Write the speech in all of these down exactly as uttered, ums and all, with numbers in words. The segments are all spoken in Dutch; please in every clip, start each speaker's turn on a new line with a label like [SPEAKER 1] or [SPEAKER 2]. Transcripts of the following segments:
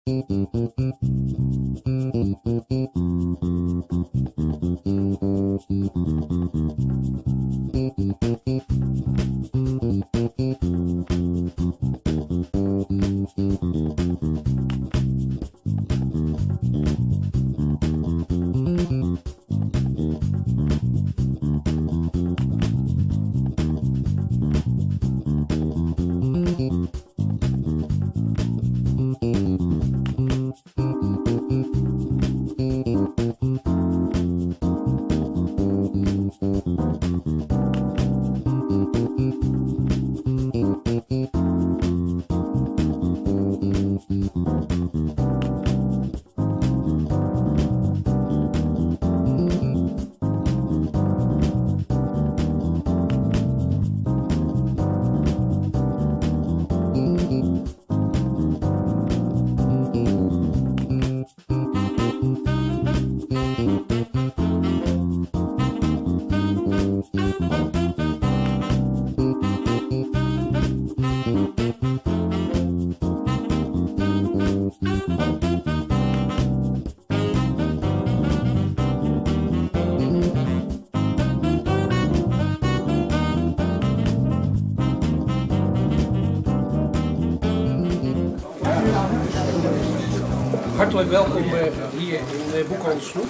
[SPEAKER 1] Hartelijk welkom uh, hier in uh, Boekhandel Snoek.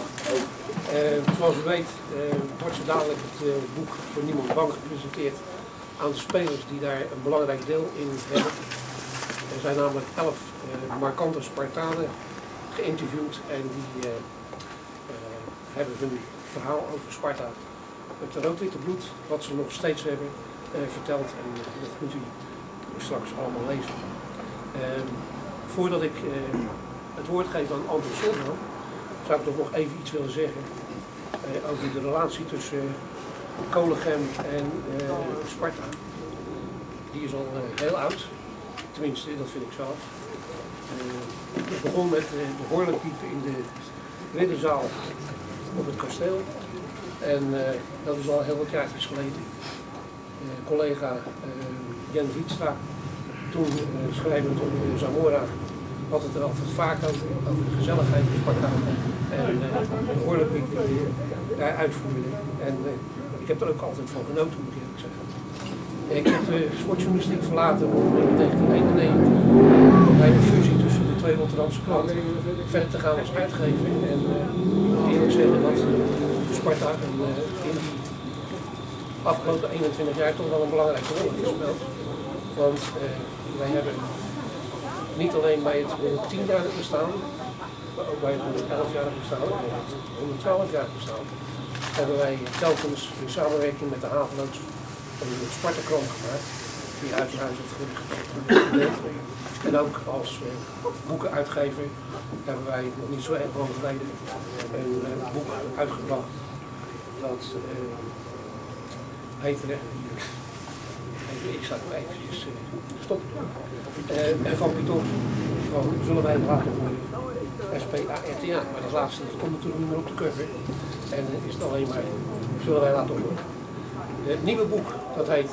[SPEAKER 1] Uh, zoals u weet uh, wordt zo dadelijk het uh, boek Voor Niemand Bang gepresenteerd aan de spelers die daar een belangrijk deel in hebben. Er zijn namelijk elf uh, markante Spartanen geïnterviewd en die uh, uh, hebben hun verhaal over Sparta, het rood-witte bloed, wat ze nog steeds hebben, uh, verteld. En uh, dat kunt u straks allemaal lezen. Uh, voordat ik uh, het woord geven aan Anton Solberg, zou ik toch nog even iets willen zeggen uh, over de relatie tussen uh, Kolegem en uh, Sparta. Die is al uh, heel oud, tenminste dat vind ik zelf. Uh, het begon met uh, de horlepiepen in de ridderzaal op het kasteel en uh, dat is al heel wat jaartjes geleden. Uh, collega uh, Jen Wietstra, toen uh, schrijvend op uh, Zamora, had het er altijd vaak over, over de gezelligheid van Sparta en uh, de horlepiep die uh, daar uitvoerde. En uh, ik heb er ook altijd van genoten, moet ik eerlijk zeggen. Ik heb de sportjournalistiek verlaten om in negentien eenennegentig bij de fusie tussen de twee Rotterdamse kranten verder te gaan als uitgever. En uh, ik moet eerlijk zeggen dat uh, Sparta een, uh, in die afgelopen eenentwintig jaar toch wel een belangrijke rol heeft gespeeld. Want uh, wij hebben niet alleen bij het honderdtienjarig bestaan, maar ook bij het honderdelfjarig bestaan en het honderdtwaalfjarig bestaan, hebben wij telkens in samenwerking met de havenloods een Sparta-krant gemaakt, die huis en huis heeft gedeeld. En ook als uh, boekenuitgever hebben wij nog niet zo erg lang geleden een uh, boek uitgebracht dat uh, heette, ik zal nog eventjes uh, stoppen doen, uh, van Pieter, van zullen wij het laten horen, S P A R T A, maar dat laatste dat komt natuurlijk niet meer op de cover en uh, is het alleen maar zullen wij laten horen. Het nieuwe boek, dat heet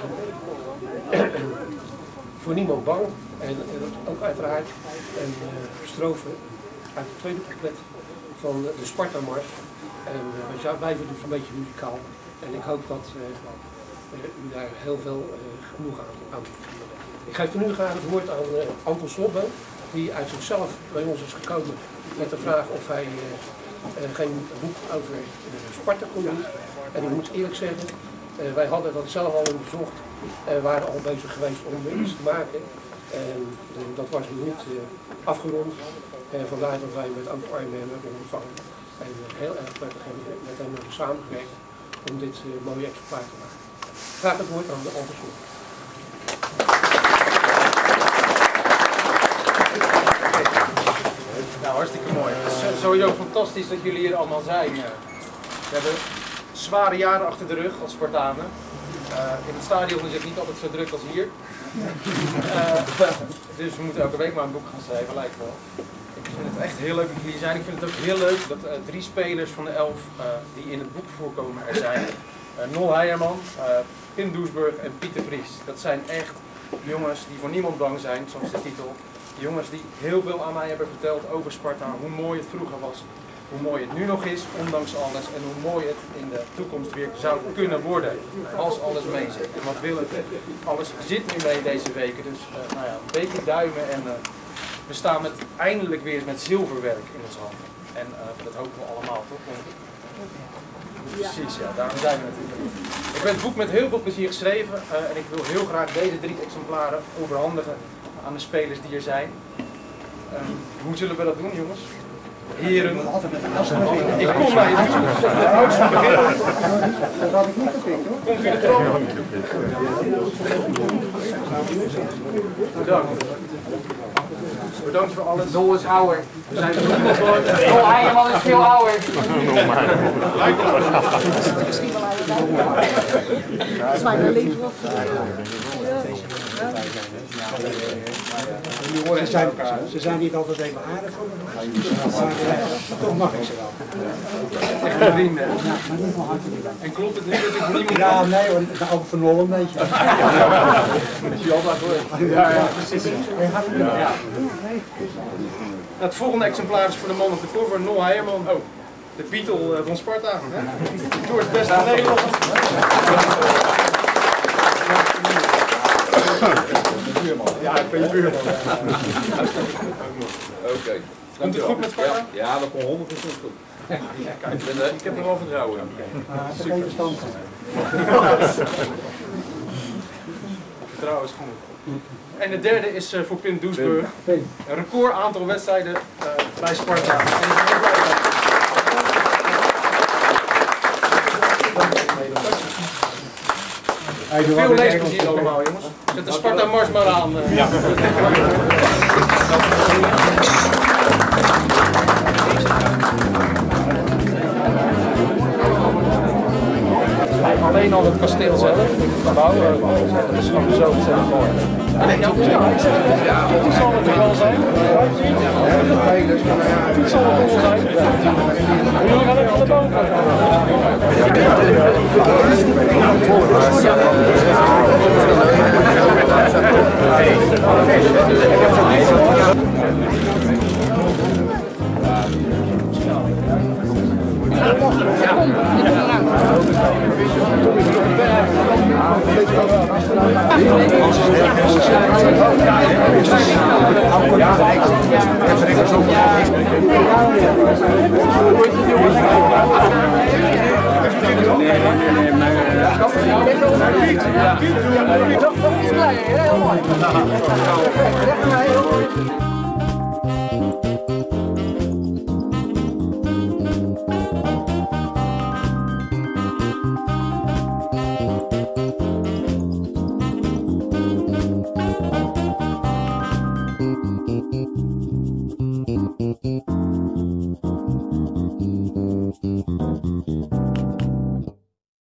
[SPEAKER 1] uh, Voor Niemand Bang en uh, ook uiteraard een uh, strofe uit het tweede couplet van uh, de Sparta-mars en uh, wij blijven dus een beetje muzikaal en ik hoop dat uh, uh, u daar heel veel uh, genoeg aan aan Ik geef nu graag het woord aan uh, Anton Solberg, die uit zichzelf bij ons is gekomen met de vraag of hij uh, uh, geen boek over uh, Sparta kon doen. En ik moet eerlijk zeggen, uh, wij hadden dat zelf al onderzocht en uh, waren al bezig geweest om iets te maken. En uh, dat was nog niet uh, afgerond. En vandaar dat wij met Anton Arnhem hebben ontvangen. En uh, heel erg prettig hebben met hem hebben samengewerkt om dit uh, mooie exemplaar te maken. Graag het woord aan de Anton Solberg.
[SPEAKER 2] Nou, hartstikke mooi. Het is sowieso fantastisch dat jullie hier allemaal zijn. We hebben zware jaren achter de rug als Spartanen. Uh, in het stadion is het niet altijd zo druk als hier. Uh, dus we moeten elke week maar een boek gaan schrijven, lijkt wel. Ik vind het echt heel leuk dat jullie zijn. Ik vind het ook heel leuk dat uh, drie spelers van de elf uh, die in het boek voorkomen er zijn. Uh, Nol Heijerman, uh, Pim Doesburg en Pieter Vries. Dat zijn echt jongens die voor niemand bang zijn, zoals de titel jongens die heel veel aan mij hebben verteld over Sparta, hoe mooi het vroeger was, hoe mooi het nu nog is, ondanks alles, en hoe mooi het in de toekomst weer zou kunnen worden, als alles meezit. En wat wil het? Alles zit nu mee deze weken, dus uh, nou ja, een beetje duimen en uh, we staan met, eindelijk weer eens met zilverwerk in ons handen. En uh, dat hopen we allemaal, toch? Precies, ja, daarom zijn we natuurlijk. Ik heb het boek met heel veel plezier geschreven uh, en ik wil heel graag deze drie exemplaren overhandigen aan de spelers die er zijn. Um, hoe zullen we dat doen, jongens? Heren, ik kom naar je toe. De oudste beginnen.
[SPEAKER 3] Dat had ik niet gepikt hoor.
[SPEAKER 2] Komt u de trap op. Bedankt. Bedankt voor alles.
[SPEAKER 4] Dol is ouder.
[SPEAKER 2] We zijn er niemand voor.
[SPEAKER 4] Dol Heijerman is veel ouder.
[SPEAKER 3] Ze zijn, ze zijn niet altijd even aardig voor me, maar toch mag ik ze wel.
[SPEAKER 2] Echt vrienden. En klopt het niet dat ik niemand...
[SPEAKER 3] Ja, nee hoor, ook van Nol een beetje.
[SPEAKER 2] Dat is je altijd hoor. Ja, ja, precies. Ja. Het volgende exemplaar is voor de man op de cover, Nol Heijerman. Oh, de Beatle van Sparta. Door het beste van Nederland.
[SPEAKER 5] Ja, ik ben je buurman. Oké.
[SPEAKER 2] Komt het goed met Sparta?
[SPEAKER 5] Ja, dat komt honderd procent goed. Kijk, ik, ben, ik heb er wel vertrouwen in.
[SPEAKER 3] Geen verstand van.
[SPEAKER 2] Vertrouwen is genoeg. En de derde is uh, voor Pim Doesburg. Een record aantal wedstrijden uh, bij Sparta. En ik ben heel blij dat... Veel leesplezier allemaal, jongens. Zet de Sparta Mars maar aan. Uh. Ja. Alleen al het kasteel zelf, het gebouw, dat is gewoon zo ontzettend mooi. En jouw ja, hoe zal het er wel zijn? Hoe zal het er zijn? Jullie gaan even naar boven. Ja.